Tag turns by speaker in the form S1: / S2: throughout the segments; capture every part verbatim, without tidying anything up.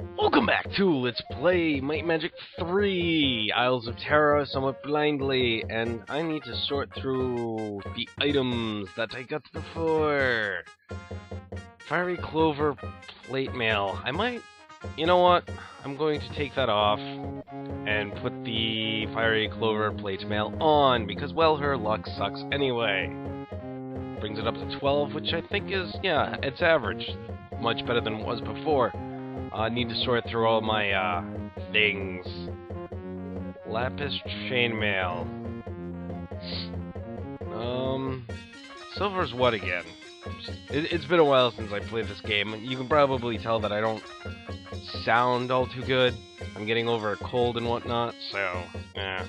S1: Welcome back to Let's Play Might Magic three, Isles of Terra, somewhat blindly, and I need to sort through the items that I got before. Fiery Clover Plate Mail. I might, you know what, I'm going to take that off and put the Fiery Clover Plate Mail on, because, well, her luck sucks anyway. Brings it up to twelve, which I think is, yeah, it's average. Much better than it was before. I uh, need to sort through all my, uh, things. Lapis Chainmail. Um, Silver's what again? It, it's been a while since I played this game. You can probably tell that I don't sound all too good. I'm getting over a cold and whatnot, so, yeah.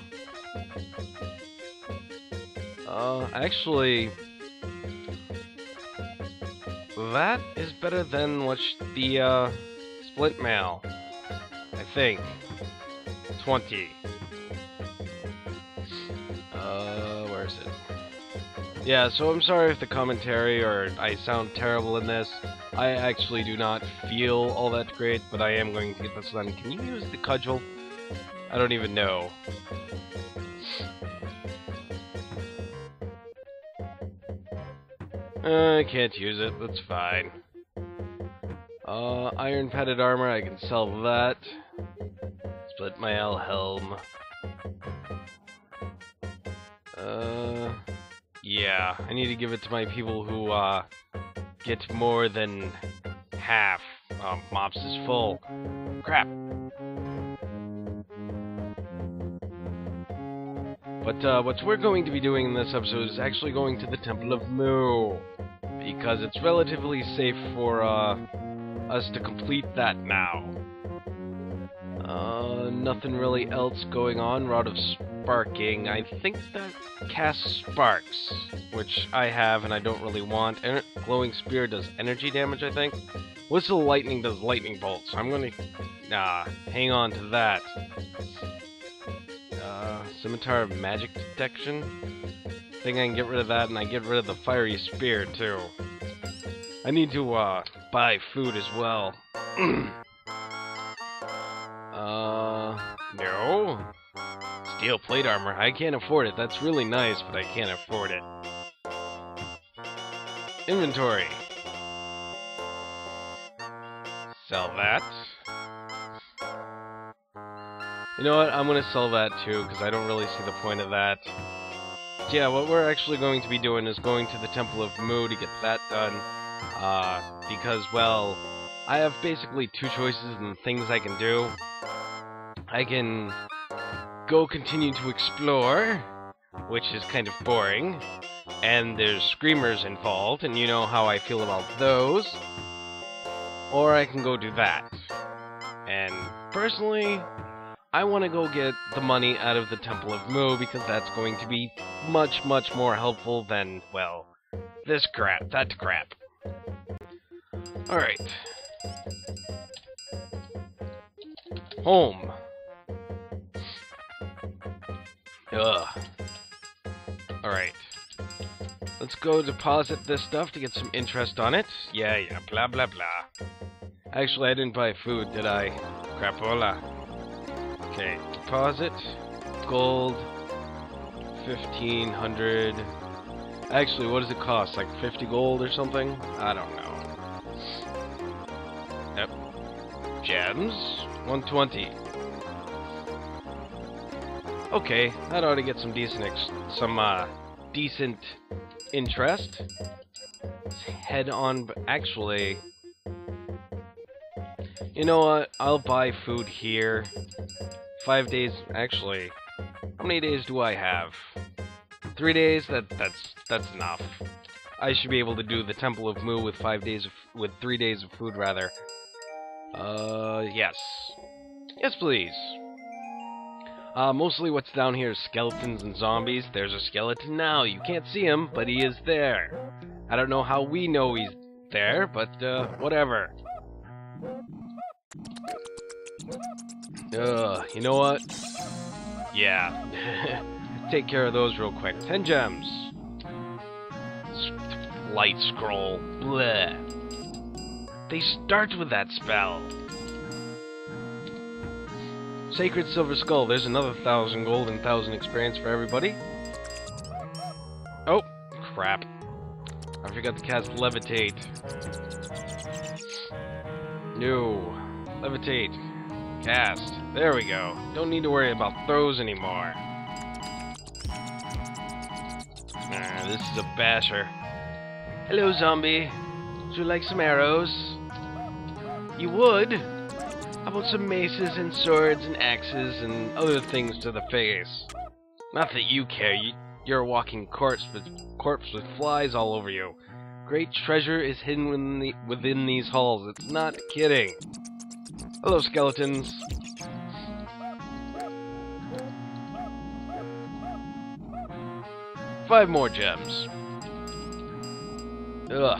S1: Uh, actually... that is better than what sh the, uh... Split mail, I think. twenty. Uh, where is it? Yeah, so I'm sorry if the commentary or I sound terrible in this. I actually do not feel all that great, but I am going to get this done. Can you use the cudgel? I don't even know. Uh, I can't use it, that's fine. Uh, iron padded armor, I can sell that. Split mail helm. Uh, yeah, I need to give it to my people who, uh, get more than half. Um, Mops is full. Crap. But, uh, what we're going to be doing in this episode is actually going to the Temple of Moo. Because it's relatively safe for, uh... us to complete that now. Uh, nothing really else going on. Rod of Sparking. I think that casts sparks, which I have and I don't really want. En Glowing Spear does energy damage, I think. Whistle Lightning does lightning bolts. I'm gonna uh, hang on to that. Uh, Scimitar of Magic Detection. I think I can get rid of that, and I get rid of the Fiery Spear too. I need to uh, buy food as well. uh, no. Steel plate armor. I can't afford it. That's really nice, but I can't afford it. Inventory. Sell that. You know what? I'm gonna sell that too, because I don't really see the point of that. But yeah, what we're actually going to be doing is going to the Temple of Moo to get that done. Uh, because, well, I have basically two choices and things I can do. I can go continue to explore, which is kind of boring, and there's screamers involved, and you know how I feel about those. Or I can go do that. And personally, I want to go get the money out of the Temple of Moo, because that's going to be much, much more helpful than, well, this crap, that crap. Alright. Home. Ugh. Alright. Let's go deposit this stuff to get some interest on it. Yeah, yeah, blah, blah, blah. Actually, I didn't buy food, did I? Crapola. Okay, deposit. Gold. fifteen hundred. Actually, what does it cost? Like fifty gold or something? I don't know. Yep. Gems. one twenty. Okay, that ought to get some decent, ex some uh, decent interest. Let's head on. Actually, you know what? I'll buy food here. Five days. Actually, how many days do I have? Three days. That that's that's enough. I should be able to do the Temple of Moo with five days of, with three days of food, rather. Uh, yes. Yes, please. Uh, mostly what's down here is skeletons and zombies. There's a skeleton now. You can't see him, but he is there. I don't know how we know he's there, but, uh, whatever. Ugh, you know what? Yeah. Take care of those real quick. Ten gems. Light scroll. Bleh. They start with that spell. Sacred Silver Skull. There's another thousand gold and thousand experience for everybody. Oh, crap. I forgot to cast Levitate. No. Levitate. Cast. There we go. Don't need to worry about throws anymore. Ah, this is a basher. Hello, zombie. Would you like some arrows? You would? How about some maces and swords and axes and other things to the face? Not that you care. You, you're a walking corpse with, corpse with flies all over you. Great treasure is hidden within, the, within these halls. It's not kidding. Hello, skeletons. Five more gems. Ugh.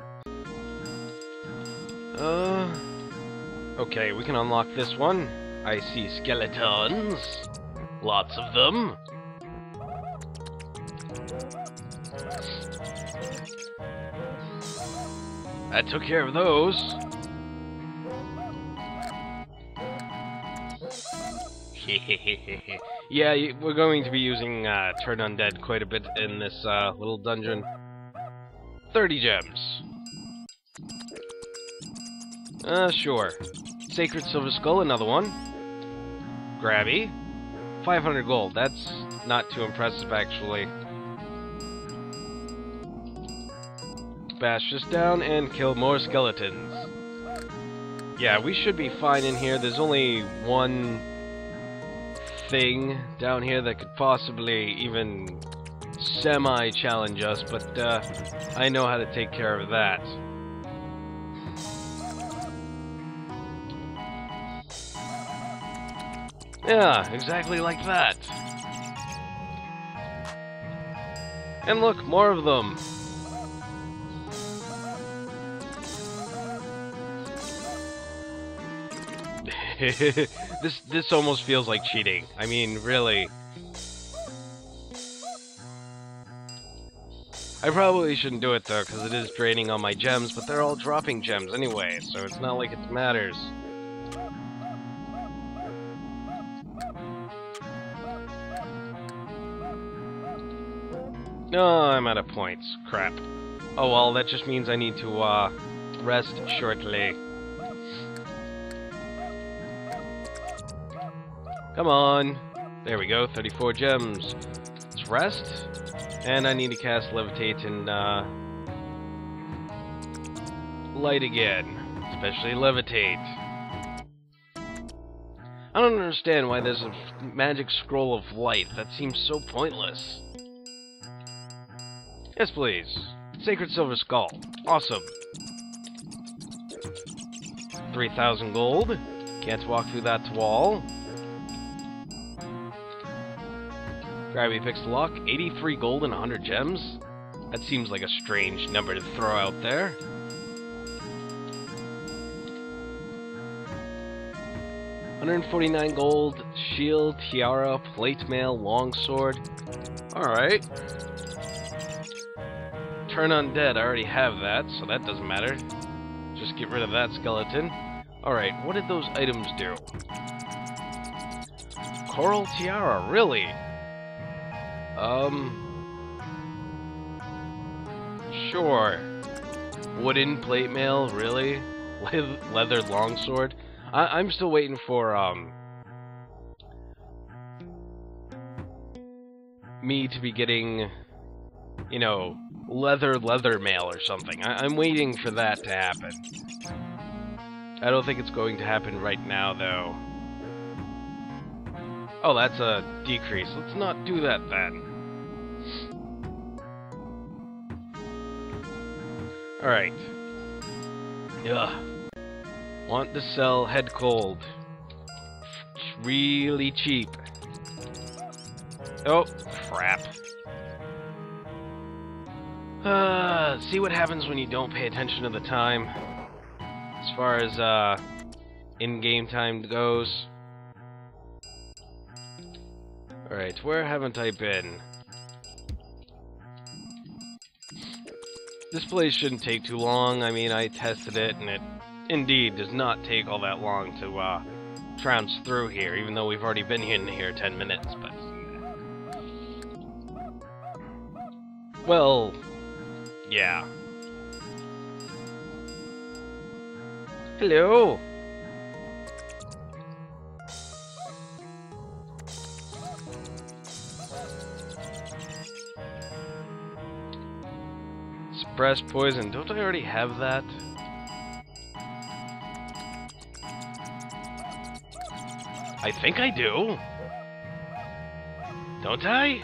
S1: Uh... Okay, we can unlock this one. I see skeletons. Lots of them. That took care of those. Yeah, we're going to be using uh, Turn Undead quite a bit in this uh, little dungeon. thirty gems. Uh, sure. Sacred Silver Skull, another one. Grabby. five hundred gold. That's not too impressive, actually. Bash this down and kill more skeletons. Yeah, we should be fine in here. There's only one thing down here that could possibly even semi-challenge us, but uh, I know how to take care of that. Yeah, exactly like that. And look, more of them. this this almost feels like cheating. I mean, really. I probably shouldn't do it though, because it is draining on my gems, but they're all dropping gems anyway, so it's not like it matters. No, I'm out of points. Crap. Oh well, that just means I need to, uh, rest shortly. Come on. There we go, thirty-four gems. Let's rest. And I need to cast Levitate and, uh... light again. Especially Levitate. I don't understand why there's a magic scroll of light. That seems so pointless. Yes, please. Sacred Silver Skull. Awesome. three thousand gold. Can't walk through that wall. Grabby picks the lock. eighty-three gold and one hundred gems. That seems like a strange number to throw out there. one hundred forty-nine gold. Shield, tiara, plate mail, longsword. Alright. Turn Undead, I already have that, so that doesn't matter. Just get rid of that skeleton. Alright, what did those items do? Coral tiara, really? Um... Sure. Wooden plate mail, really? Le leather longsword? I I'm still waiting for, um... me to be getting... you know, leather leather mail or something. I I'm waiting for that to happen. I don't think it's going to happen right now, though. Oh, that's a decrease. Let's not do that, then. Alright. Ugh. Want to sell head cold. It's really cheap. Oh, crap. Uh, see what happens when you don't pay attention to the time. As far as, uh, in-game time goes. Alright, where haven't I been? This place shouldn't take too long. I mean, I tested it, and it indeed does not take all that long to, uh, trounce through here, even though we've already been in here ten minutes, but... Well... yeah. Hello! Suppress poison. Don't I already have that? I think I do. Don't I?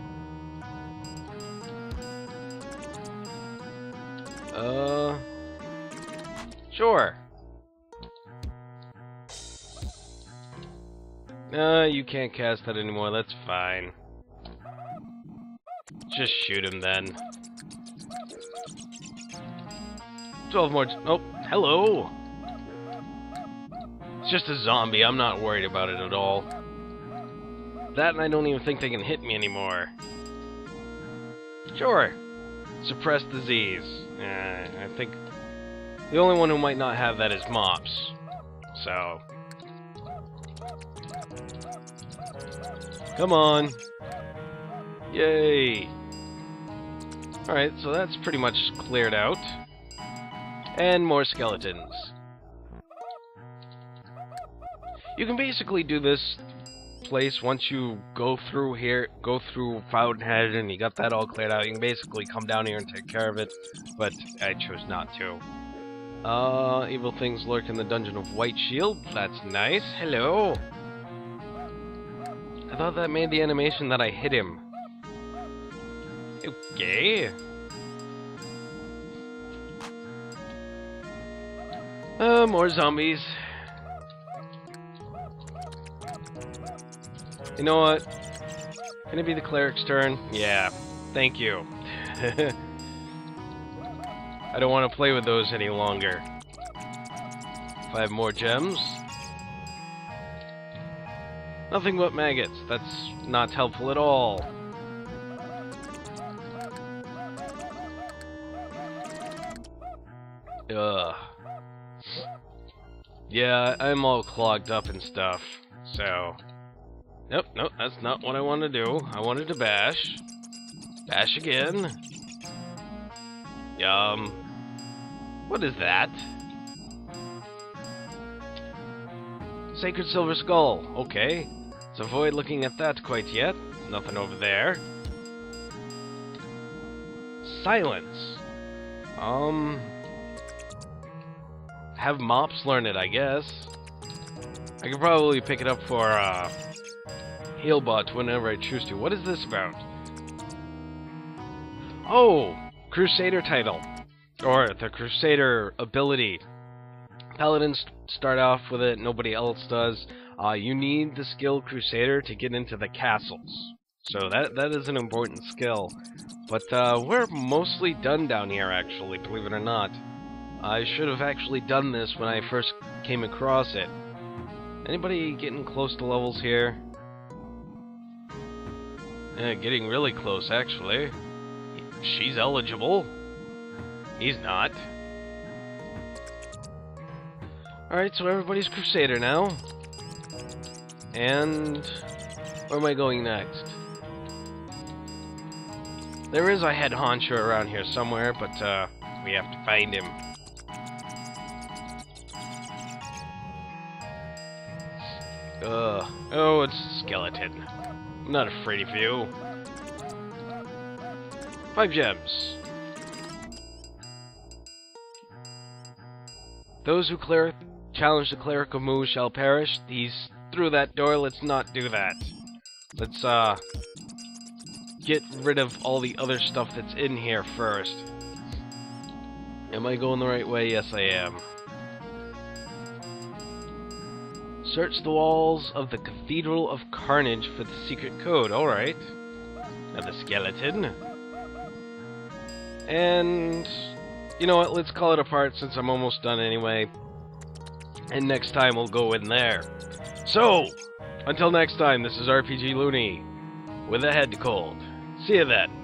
S1: Uh... Sure. Uh, you can't cast that anymore, that's fine. Just shoot him then. twelve more... Oh, hello! It's just a zombie, I'm not worried about it at all. That and I don't even think they can hit me anymore. Sure. Suppress disease. Uh, I think... the only one who might not have that is Mops. So... come on! Yay! Alright, so that's pretty much cleared out. And more skeletons. You can basically do this place once you go through here, go through Fountainhead, and you got that all cleared out. You can basically come down here and take care of it, but I chose not to. Uh, evil things lurk in the Dungeon of White Shield. That's nice. Hello! I thought that made the animation that I hit him. Okay. Uh, more zombies. You know what? Can it be the cleric's turn? Yeah. Thank you. I don't want to play with those any longer. Five more gems. Nothing but maggots. That's not helpful at all. Ugh. Yeah, I'm all clogged up and stuff, so... Nope, nope, that's not what I want to do. I wanted to bash. Bash again. Yum. What is that? Sacred Silver Skull. Okay. Let's avoid looking at that quite yet. Nothing over there. Silence. Um... Have Mops learn it, I guess. I could probably pick it up for, uh... Healbot whenever I choose to. What is this about? Oh! Crusader title. Or the Crusader ability. Paladins start off with it, nobody else does. Uh, you need the skill Crusader to get into the castles. So that that is an important skill. But uh, we're mostly done down here, actually, believe it or not. I should have actually done this when I first came across it. Anybody getting close to levels here? Yeah, getting really close, actually. She's eligible. He's not. Alright, so everybody's Crusader now. And... where am I going next? There is a head honcho around here somewhere, but uh, we have to find him. Ugh. Oh, it's a skeleton. I'm not afraid of you. Five gems. Those who cleric challenge the Cleric of Moo shall perish. He's through that door. Let's not do that. Let's, uh... get rid of all the other stuff that's in here first. Am I going the right way? Yes, I am. Search the walls of the Cathedral of Carnage for the secret code. Alright. Another skeleton. And... you know what? Let's call it a part since I'm almost done anyway. And next time we'll go in there. So, until next time, this is R P G Looney with a head cold. See you then.